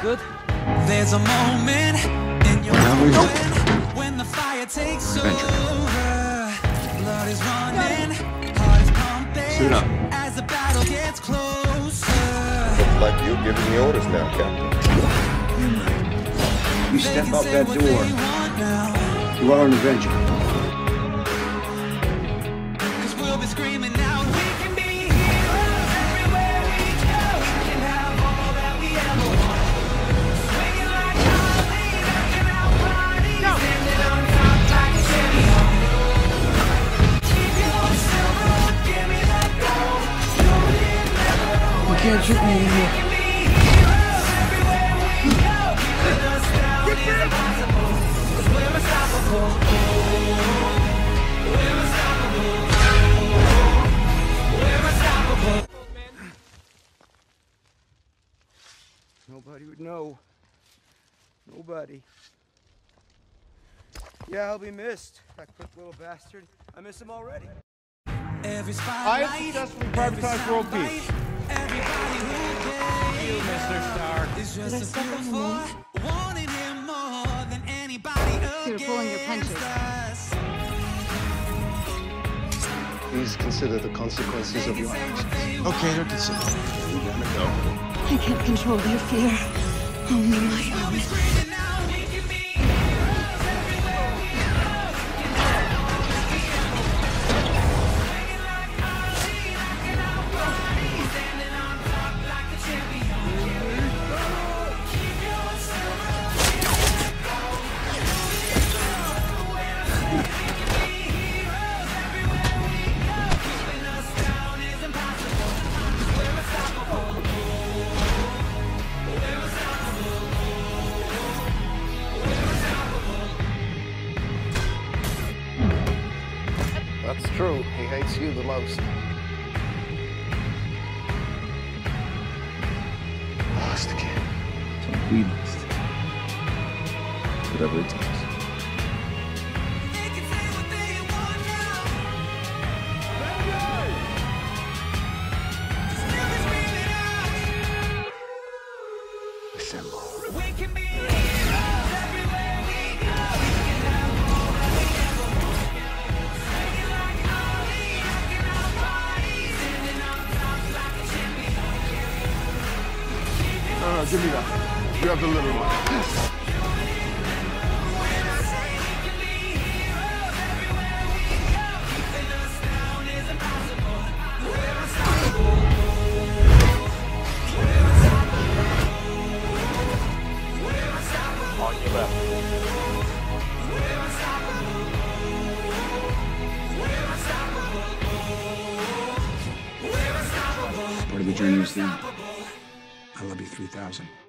Good? There's a moment in your life when the fire takes over. Blood is running, heart is pumping as the battle gets closer. Looks like you're giving the orders now, Captain. You step out that door, you are an Avenger. Cause we'll be screaming out, we can be heroes everywhere we go. We can have all that we ever want. Swinging like Harley, rocking out bodies, standing on top like a champion. Keep your silver, give me that gold. You can't shoot me anymore. Nobody would know. Nobody. Yeah, I'll be missed. That quick little bastard. I miss him already. Every spotlight, I just from privatized world peace. everybody who You, Mr. Stark. is just a fool for wanting him more than anybody You're pulling your punches. us. Please consider the consequences of your actions. Okay, they're considered. We gotta go. I can't control their fear. Only my own. Screaming out, we can be heroes everywhere we go. We can have all that we ever want. Swinging like Harley, rocking out bodies, standing on top like a champion. Keep your silver, give me that gold. We can be heroes everywhere we go. Keeping us down is impossible. We're unstoppable. That's true. He hates you the most. Lost again. So we must. Whatever it takes. They can say what they want now. Still be screaming out. Assemble. We can be heroes everywhere we go. We can have all that we ever want. Swinging like Harley, rocking our bodies, standing on top like a champion. No, give me that. You have the little one. When I say we can be heroes everywhere we go, keeping us down is impossible. We're unstoppable. We're unstoppable. We're unstoppable. On your left. We're unstoppable. We're unstoppable. We're unstoppable. Part of the journey is done. I love you 3000.